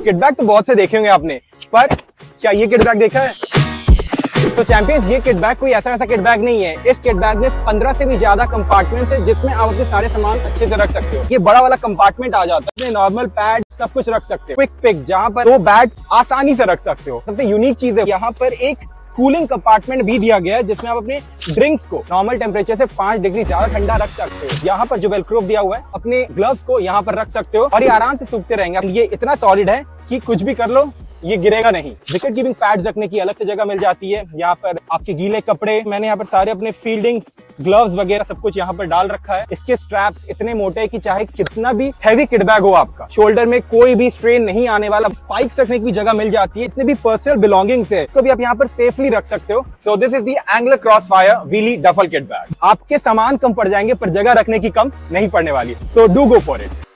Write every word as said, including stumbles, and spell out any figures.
Kit bag तो बहुत से देखे होंगे आपने, पर क्या ये किट बैग देखा है? तो चैंपियंस, ये किट बैग कोई ऐसा ऐसा किट बैग नहीं है। इस किट बैग में पंद्रह से भी ज्यादा कंपार्टमेंट्स है जिसमें आप अपने सारे सामान अच्छे से रख सकते हो। ये बड़ा वाला कंपार्टमेंट आ जाता है, नॉर्मल पैड सब कुछ रख सकते हो। क्विक पिक जहाँ पर दो बैग आसानी से रख सकते हो। सबसे यूनिक चीज है यहाँ पर एक कूलिंग कंपार्टमेंट भी दिया गया है जिसमें आप अपने ड्रिंक्स को नॉर्मल टेम्परेचर से पांच डिग्री ज्यादा ठंडा रख सकते हो। यहाँ पर जो वेलक्रो दिया हुआ है, अपने ग्लव्स को यहाँ पर रख सकते हो और ये आराम से सूखते रहेंगे। ये इतना सॉलिड है कि कुछ भी कर लो ये गिरेगा नहीं। विकेट कीपिंग पैड्स रखने की अलग से जगह मिल जाती है। यहाँ पर आपके गीले कपड़े, मैंने यहाँ पर सारे अपने फील्डिंग ग्लव्स वगैरह सब कुछ यहाँ पर डाल रखा है। इसके स्ट्रैप्स इतने मोटे हैं कि चाहे कितना भी हैवी किट बैग हो आपका, शोल्डर में कोई भी स्ट्रेन नहीं आने वाला। स्पाइक्स रखने की भी जगह मिल जाती है। इतने भी पर्सनल बिलोंगिंग्स है, इसको भी आप यहाँ पर सेफली रख सकते हो। So this is the angler crossfire wheelie duffel kit bag. आपके सामान कम पड़ जाएंगे पर जगह रखने की कम नहीं पड़ने वाली। So do go for it.